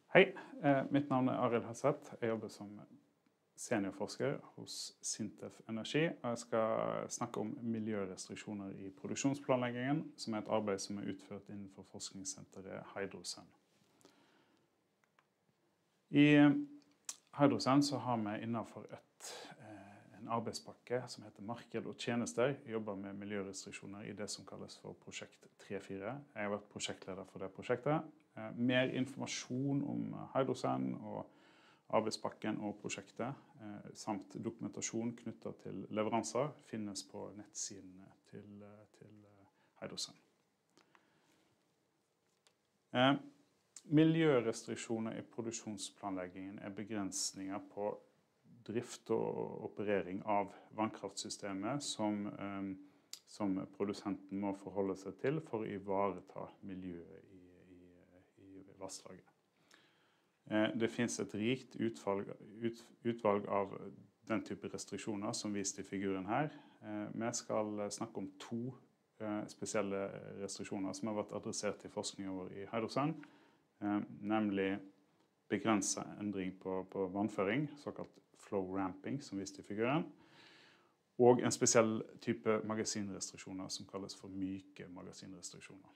Hei, mitt navn Arild Hassett. Jeg jobber som seniorforsker hos Sintef Energi, og jeg skal snakke om miljørestriksjoner i produksjonsplanleggingen, som et arbeid som utført innenfor forskningssenteret Hydrozen. I Hydrozen så har vi innenfor en arbeidspakke som heter Marked og tjenester, jobber med miljørestriksjoner i det som kalles for prosjekt 3-4. Jeg har vært prosjektleder for det prosjektet. Mer informasjon om Hydrozen og arbeidspakken og prosjektet, samt dokumentasjon knyttet til leveranser, finnes på nettsidene til Hydrozen. Miljørestriksjoner i produksjonsplanleggingen er begrensninger på drift og operering av vannkraftsystemet som produsenten må forholde seg til for å ivareta miljøet i vassdraget. Det finnes et rikt utvalg av den type restriksjoner som vist i figuren her. Vi skal snakke om to spesielle restriksjoner som har vært adressert i forskningen vår i Hydrozen, nemlig begrenset endring på vannføring, såkalt flow ramping, som vist i figuren, og en spesiell type magasinrestriksjoner som kalles for myke magasinrestriksjoner.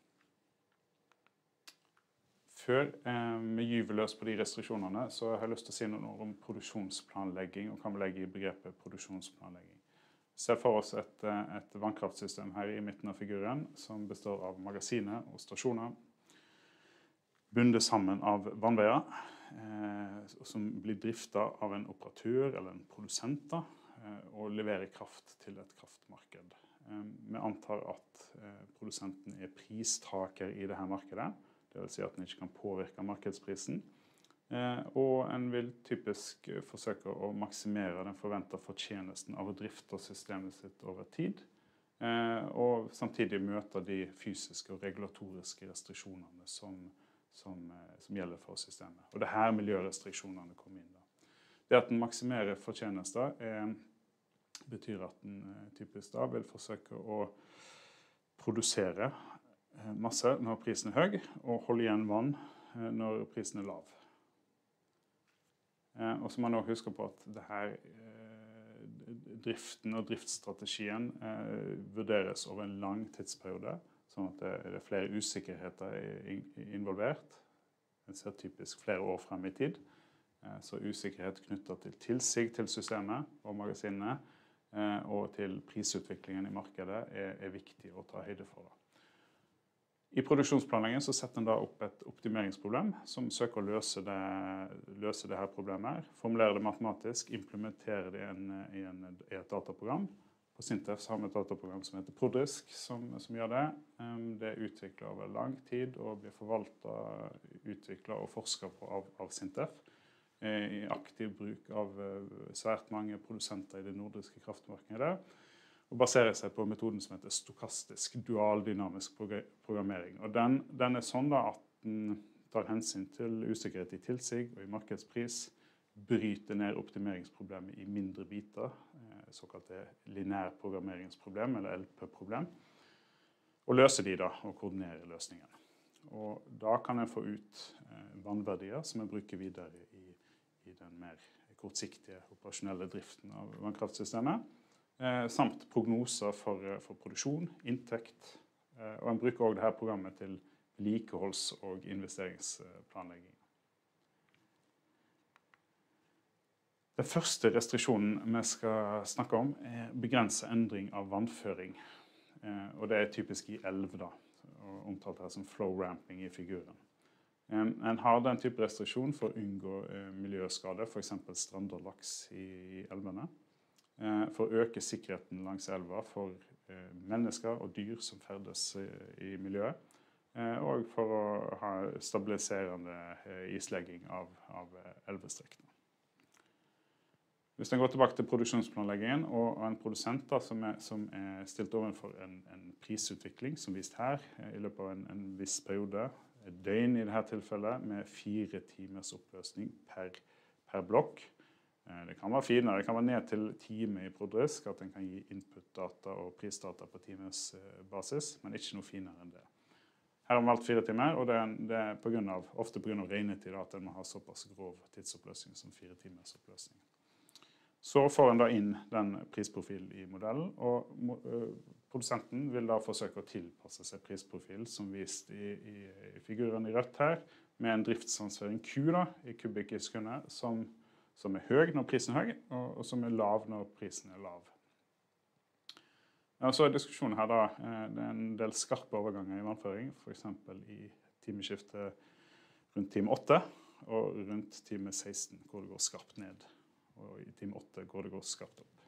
Før vi gyver løs på de restriksjonene, så har jeg lyst til å si noe om produksjonsplanlegging, og hva vi legger i begrepet produksjonsplanlegging. Se for oss et vannkraftsystem her i midten av figuren, som består av magasiner og stasjoner, bundet sammen av vannveier, som blir driftet av en operatør eller en produsent, og leverer kraft til et kraftmarked. Vi antar at produsenten er pristaker i dette markedet, det vil si at den ikke kan påvirke markedsprisen, og en vil typisk forsøke å maksimere den forventede fortjenesten av å drifte systemet sitt over tid, og samtidig møte de fysiske og regulatoriske restriksjonene som gjelder for systemet. Og det er her miljørestriksjonene kommer inn. Det at den maksimerer fortjenester betyr at den typisk da vil forsøke å produsere masse når prisen er høy, og holde igjen vann når prisen er lav. Og så må man også huske på at driften og driftsstrategien vurderes over en lang tidsperiode, sånn at det er flere usikkerheter involvert. En ser typisk flere år frem i tid. Så usikkerhet knyttet til tilsig til systemet og magasinene, og til prisutviklingen i markedet er viktig å ta høyde for. I produksjonsplanleggingen så setter en da opp et optimeringsproblem som søker å løse det her problemet, formulerer det matematisk, implementerer det i et dataprogram. På Sintef så har vi et dataprogram som heter Prodrisk, som gjør det. Det er utviklet over lang tid og blir forvaltet, utviklet og forsket på av Sintef, i aktiv bruk av svært mange produsenter i det nordiske kraftmarkedet, og baserer seg på metoden som heter stokastisk dualdynamisk programmering. Og den er sånn da at den tar hensyn til usikkerhet i tilsig og i markedspris, bryter ned optimeringsproblemet i mindre biter, såkalt lineær programmeringsproblem eller LP-problem, og løser de da og koordinerer løsningene. Og da kan en få ut vannverdier som en bruker videre i den mer kortsiktige operasjonelle driften av vannkraftsystemet, samt prognoser for produksjon, inntekt, og en bruker også dette programmet til vedlikeholds- og investeringsplanlegging. Den første restriksjonen vi skal snakke om er begrenset endring av vannføring, og det er typisk i elv da, og omtalt her som flow ramping i figuren. En har den type restriksjon for å unngå miljøskade, for eksempel strand og laks i elvene, for å øke sikkerheten langs elva for mennesker og dyr som ferdes i miljøet, og for å ha stabiliserende islegging av elvestrekkene. Hvis en går tilbake til produksjonsplanleggingen og en produsent da, som er stilt overfor en prisutvikling, som vist her, i løpet av en viss periode, et døgn i dette tilfellet, med 4 timers oppløsning per blokk. Det kan være finere, det kan være ned til time i Prodrisk, at en kan gi input-data og prisdata på times basis, men ikke noe finere enn det. Her har vi valgt 4 timer, og det er ofte på grunn av regnetid at en må ha såpass grov tidsoppløsning som 4 timers oppløsning. Så får en da inn den prisprofilen i modellen, og produsenten vil da forsøke å tilpasse seg prisprofilen som vist i figuren i rødt her, med en driftstransferring Q da, i kubikk i sekundet, som er høy når prisen er høy, og som er lav når prisen er lav. Så er diskusjonen her da, det er en del skarpe overganger i vannføring, for eksempel i timeskiftet rundt time 8, og rundt time 16, hvor det går skarpt ned. Og i time 8 går det skarpt opp.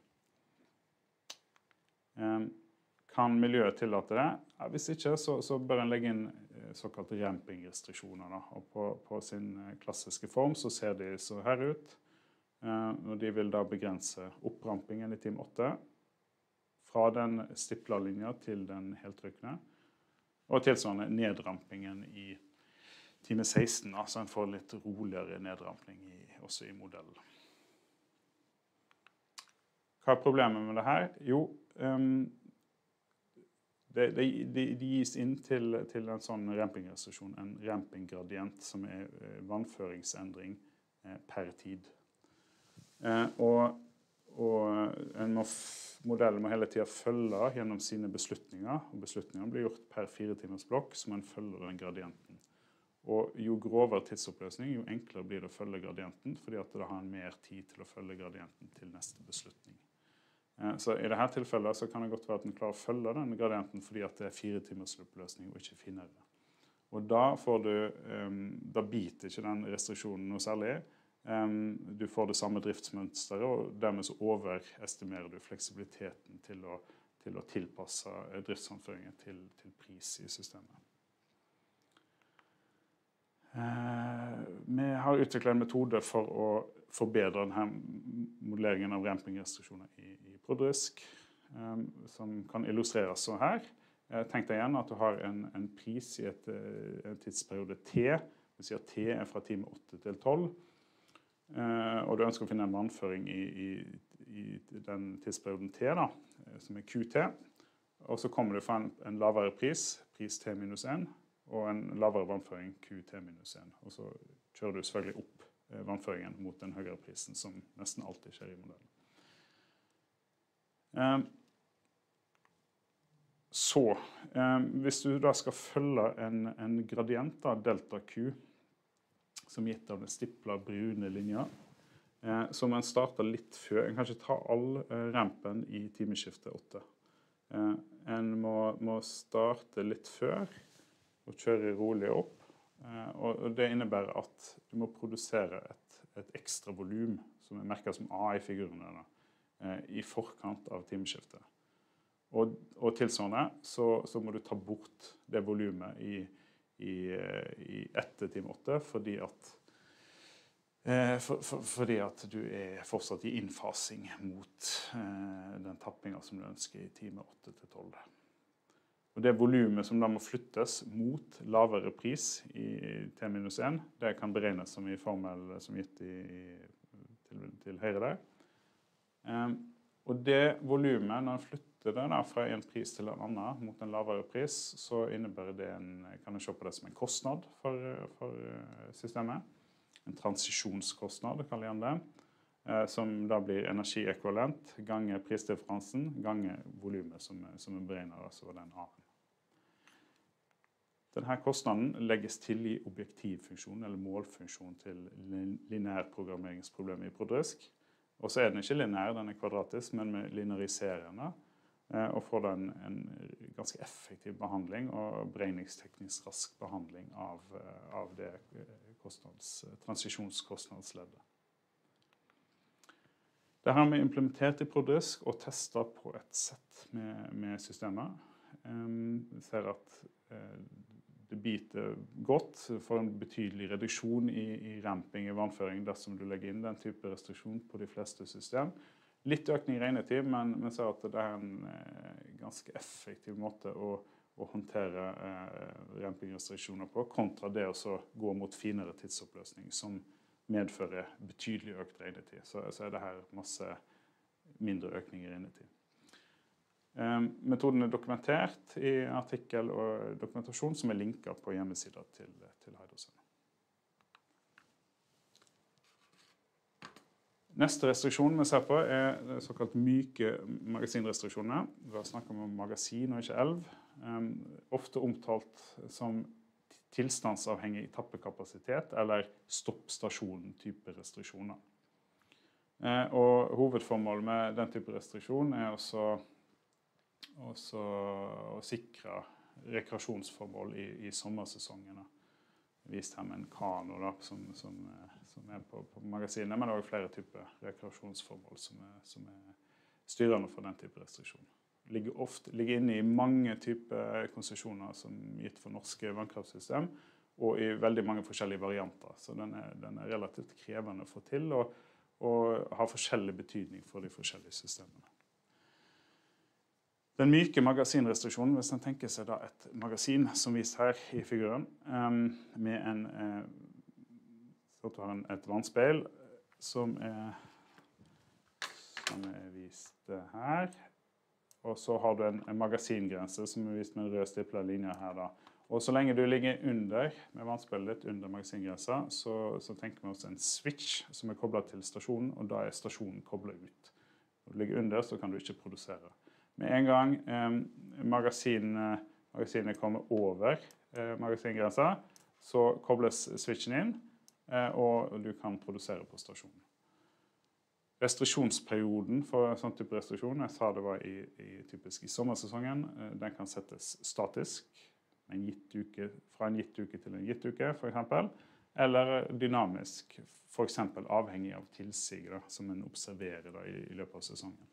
Kan miljøet tillate det? Ja, hvis ikke, så bør en legge inn såkalte ramping-restriksjoner da. Og på sin klassiske form så ser de så her ut. Og de vil da begrense opprampingen i time 8, fra den stipla linja til den heltrykkende, og tilsvarende nedrampingen i time 16, så en får litt roligere nedrampning også i modellen. Hva er problemet med det her? Jo, det gis inn til en sånn rampingrestriksjon, en rampinggradient som er vannføringsendring per tid. Modellen må hele tiden følge gjennom sine beslutninger, og beslutningene blir gjort per 4 timers blokk, så man følger den gradienten. Og jo grovere tidsoppløsning, jo enklere blir det å følge gradienten, fordi at det har en mer tid til å følge gradienten til neste beslutning. Så i dette tilfellet så kan det godt være at den klarer å følge den gradienten, fordi at det er 4 timers oppløsning og ikke finere. Og da biter ikke den restriksjonen noe særlig. Du får det samme driftsmønsteret, og dermed så overestimerer du fleksibiliteten til å tilpasse driftssamføringen til pris i systemet. Vi har utviklet en metode for å forbedre denne modelleringen av rampingrestriksjoner i Prodrisk, som kan illustreres så her. Tenk deg igjen at du har en pris i en tidsperiode T, det vil si at T er fra time 8 til 12, og du ønsker å finne en vannføring i den tidsperioden T da, som er QT, og så kommer du fra en lavere pris T-1, og en lavere vannføring QT-1, og så kjører du selvfølgelig opp vannføringen mot den høyere prisen som nesten alltid skjer i modellen. Hvis du da skal følge en gradient da, delta Q, som gitt av den stipla brune linja, så må en starte litt før. En kan ikke ta all rampen i timeskiftet 8. En må starte litt før og kjøre rolig opp, og det innebærer at du må produsere et ekstra volum, som er merket som A i figurene, i forkant av timeskiftet. Og tilsvarende så må du ta bort det volumet i etter time 8, fordi at du er fortsatt i innfasing mot den tappingen som du ønsker i time 8 til 12. Og det volumet som da må flyttes mot lavere pris i T-1, det kan beregnes som i formel som gitt til høyre der. Og det volumet, når en flytter det da, fra en pris til en annen mot en lavere pris, så innebærer det kan du se på det som en kostnad for systemet. En transisjonskostnad, kaller jeg det, som da blir energiekvivalent, ganger prisdifferansen, ganger volumet som er beregnet, altså den A-en. Denne kostnaden legges til i objektivfunksjon eller målfunksjon til lineærprogrammeringsproblemet i Prodrisk. Og så er den ikke lineær, den er kvadratisk, men vi lineariserer den, og får da en ganske effektiv behandling og beregningsteknisk rask behandling av det transisjonskostnadsleddet. Det har vi implementert i Prodrisk og testet på et sett med systemer. Vi ser at det biter godt for en betydelig reduksjon i ramping i vannføring dersom du legger inn den type restriksjon på de fleste system. Litt økning i regnetid, men vi ser at det er en ganske effektiv måte å håndtere rampingrestriksjoner på, kontra det å gå mot finere tidsoppløsning som medfører betydelig økt regnetid. Så er det her masse mindre økning i regnetid. Metoden er dokumentert i artikkel og dokumentasjon som er linket på hjemmesider til Hydrogen. Neste restriksjon vi ser på er såkalt myke magasinrestriksjoner. Da snakker vi om magasin og ikke elv. Ofte omtalt som tilstandsavhengig tappekapasitet eller stoppstasjon-type restriksjoner. Og hovedformålet med den type restriksjon er også å sikre rekreasjonsformål i sommersesongene. Vist her med en kano da, som er på magasinet, men det er også flere typer rekreasjonsformål som er styrende for den type restriksjon. Ligger inne i mange typer konsesjoner som gitt for norske vannkraftsystem, og i veldig mange forskjellige varianter. Så den er relativt krevende å få til, og har forskjellig betydning for de forskjellige systemene. Den myke magasinrestriksjonen, hvis man tenker seg da et magasin som vist her i figuren, med et vannspeil som er vist her, og så har du en magasingrense som er vist med en rød stiplet linje her da. Og så lenge du ligger under, med vannspeilet ditt under magasingrensa, så tenker vi oss en switch som er koblet til stasjonen, og da er stasjonen koblet ut. Når du ligger under, så kan du ikke produsere. Med en gang magasinet kommer over magasingrensa, så kobles switchen inn, og du kan produsere på stasjonen. Restriksjonsperioden for sånn type restriksjon, jeg sa det var typisk i sommersesongen, den kan settes statisk, fra en gitt uke til en gitt uke, for eksempel, eller dynamisk, for eksempel avhengig av tilsig, da, som en observerer da, i løpet av sesongen.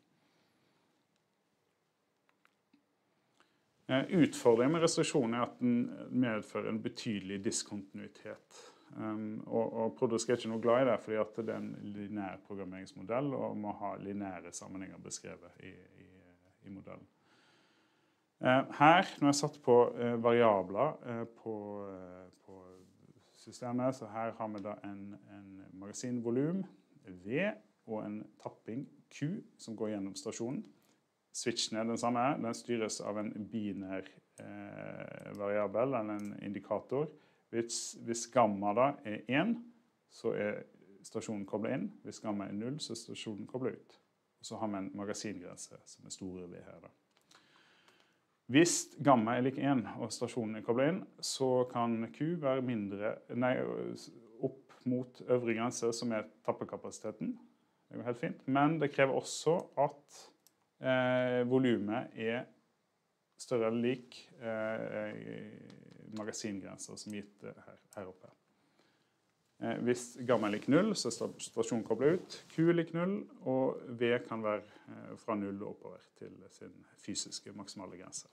Utfordringen med restriksjonen er at den medfører en betydelig diskontinuitet. Og Prodrisk er ikke noe glad i det, fordi at det er en linær programmeringsmodell, og må ha linære sammenhenger beskrevet i modellen. Her, når jeg satt på variabler på systemet, så her har vi da en magasinvolum, V, og en tapping, Q, som går gjennom stasjonen. Switchen er den samme, den styres av en binær variabel, eller en indikator. Hvis gamma da er 1, så er stasjonen koblet inn. Hvis gamma er 0, så er stasjonen koblet ut. Og så har vi en magasingrense, som er store V her da. Hvis gamma er lik 1, og stasjonen er koblet inn, så kan Q være opp mot øvre grense, som er tappekapasiteten. Det er jo helt fint, men det krever også at volumet er større eller lik magasingrenser som gitt her oppe. Hvis gamma er lik 0, så er stasjonen koblet ut. Q er lik 0, og V kan være fra 0 og oppover til sin fysiske maksimale grense.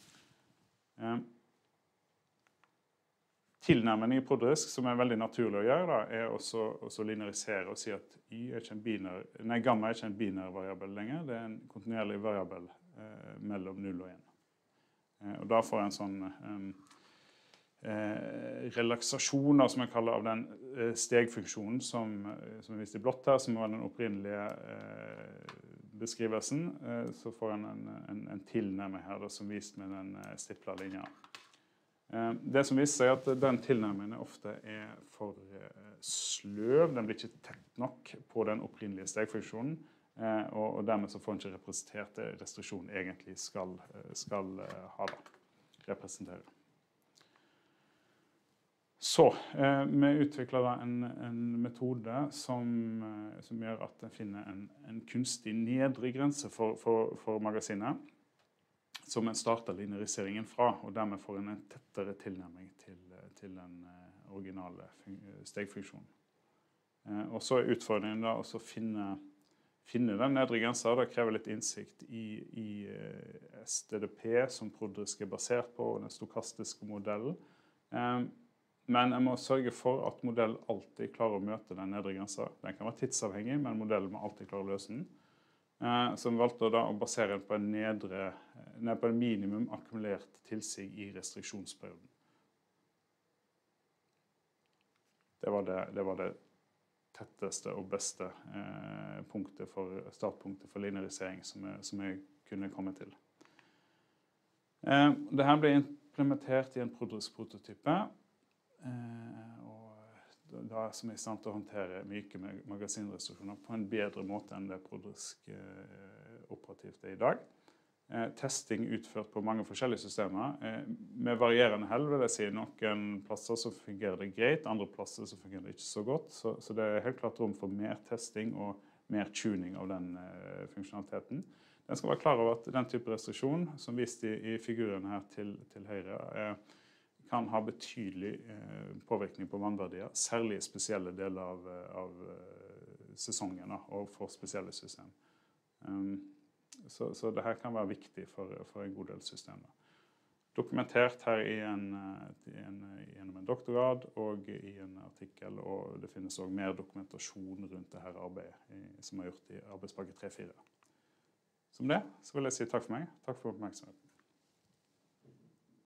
Tilnærmingen i Prodrisk, som er veldig naturlig å gjøre, da, er også linearisere og si at gamma er ikke en binær variabel lenger, det er en kontinuerlig variabel mellom 0 og 1. Og da får jeg en sånn relaksasjon, som jeg kaller av den stegfunksjonen som er vist i blått her, som var den opprinnelige beskrivelsen, så får jeg en tilnærming her da, som vist med den stipla linja. Det som viser seg at den tilnærmingen ofte er for sløv, den blir ikke tett nok på den opprinnelige stegfunksjonen, og dermed så får den ikke representert det restriksjonen egentlig skal ha da, representere. Så, vi utvikler da en metode som gjør at den finner en kunstig nedre grense for magasinet, som en starter lineariseringen fra, og dermed får en tettere tilnærming til den originale stegfunksjonen. Og så er utfordringen da å finne den nedre grensen. Det krever litt innsikt i SDDP, som Prodrisk er basert på, og den stokastiske modellen. Men jeg må sørge for at modellen alltid klarer å møte den nedre grensen. Den kan være tidsavhengig, men modellen må alltid klare å løse den. Så vi valgte da å basere på en minimum akkumulert tilsig i restriksjonsperioden. Det var det tetteste og beste startpunktet for linearisering som jeg kunne komme til. Dette ble implementert i en prototype, og da som er i stand til å håndtere myke magasinrestriksjoner på en bedre måte enn det Prodrisk operativt er i dag. Testing utført på mange forskjellige systemer, med varierende hell, vil jeg si. Noen plasser så fungerer det greit, andre plasser så fungerer det ikke så godt. Så det er helt klart rom for mer testing og mer tuning av den funksjonaliteten. Den skal være klar over at den type restriksjon, som vist i figuren her til høyre, kan ha betydelig påvirkning på vannverdier, særlig i spesielle deler av sesongen og for spesielle system. Så det her kan være viktig for en god del systemer. Dokumentert her gjennom en doktorgrad og i en artikkel, og det finnes også mer dokumentasjon rundt dette arbeidet som er gjort i arbeidspakke 3.4. Som det, så vil jeg si takk for meg. Takk for oppmerksomheten.